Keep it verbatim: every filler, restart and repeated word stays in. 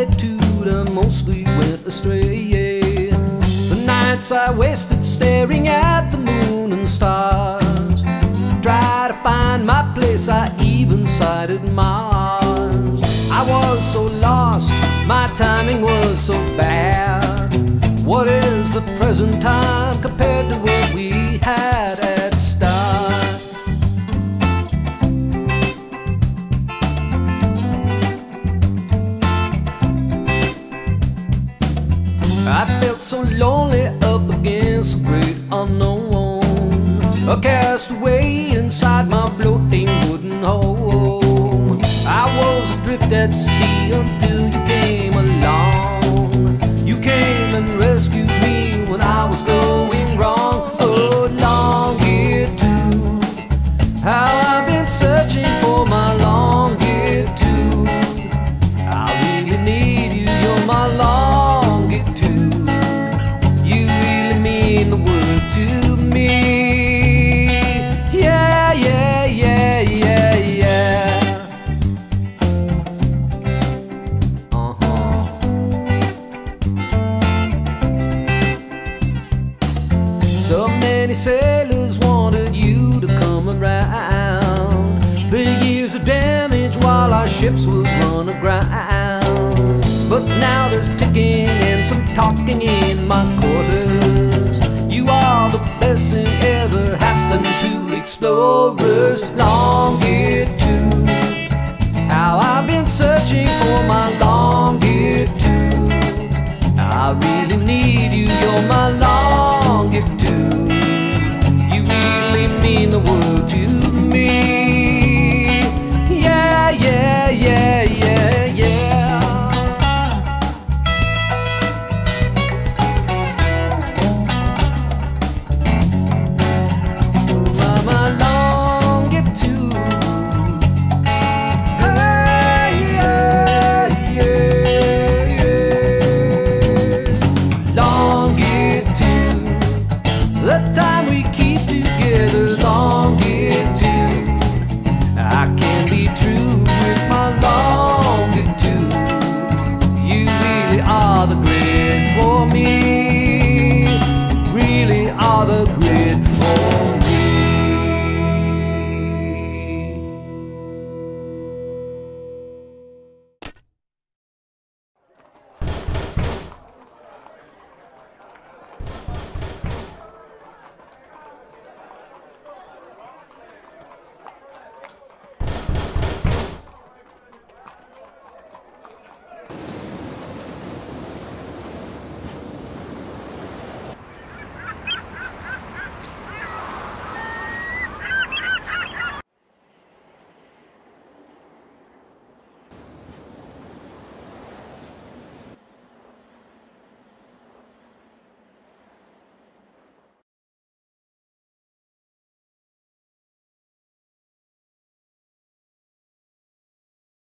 latitude I mostly went astray. The nights I wasted staring at the moon and stars. To try to find my place, I even sighted Mars. I was so lost, my timing was so bad. What is the present time compared to what we had at start? I felt so lonely up against the great unknown, a castaway inside my floating wooden home. I was adrift at sea until you came along. You came and rescued me when I was going wrong. Oh, longitude, how I've been searching for my longitude. I really need you, you're my longitude. You really mean the world to me. Yeah, yeah, yeah, yeah, yeah. Uh-huh. So many sailors wanted you to come around. The years of damage while our ships would run aground. But now there's ticking and some talking in my quarters. You are the best thing ever happened to explorers. Long